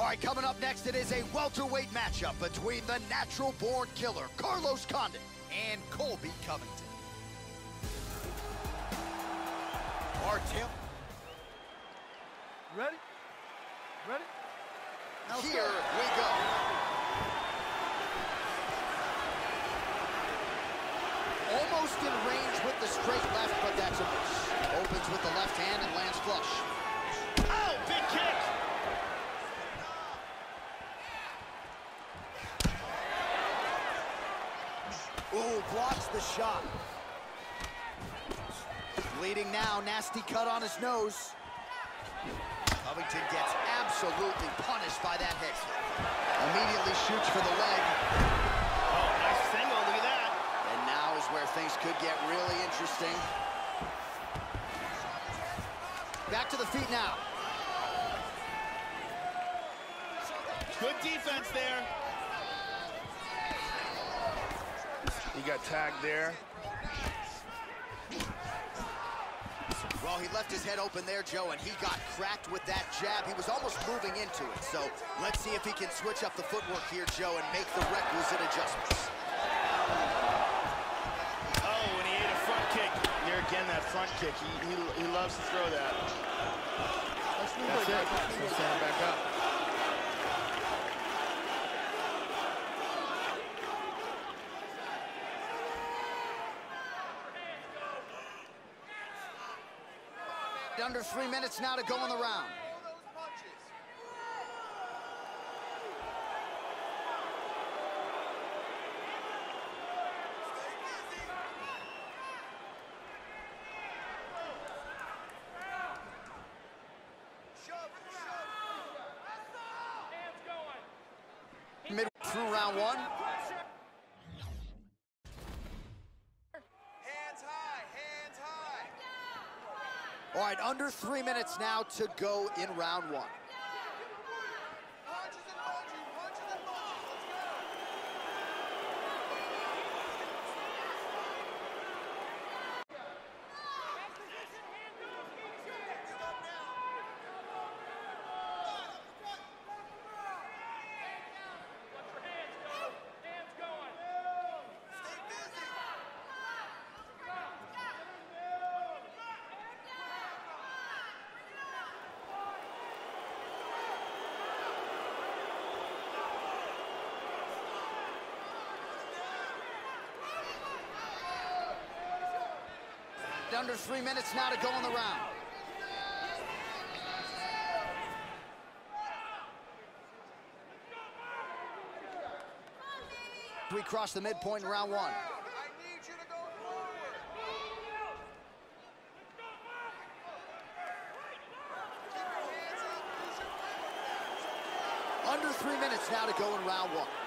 right, coming up next, it is a welterweight matchup between the natural-born killer, Carlos Condit, and Colby Covington. Artem. Ready? Ready? Now here we go. Almost in range with the straight left, but that's a miss. Opens with the left hand and lands flush. Oh, big kick! Ooh, blocks the shot. Bleeding now, nasty cut on his nose. Covington gets absolutely punished by that hit. Immediately shoots for the leg. Oh, nice single, look at that. And now is where things could get really interesting. Back to the feet now. Good defense there. He got tagged there. Well, he left his head open there, Joe, and he got cracked with that jab. He was almost moving into it. So let's see if he can switch up the footwork here, Joe, and make the requisite adjustments. Oh, and he ate a front kick. There again, that front kick. He loves to throw that. That's it. So stand back up. Under 3 minutes now to go in the round. Mid through round one. All right, under 3 minutes now to go in round one. Under 3 minutes now to go in the round. We cross the midpoint in round one. Under 3 minutes now to go in round one.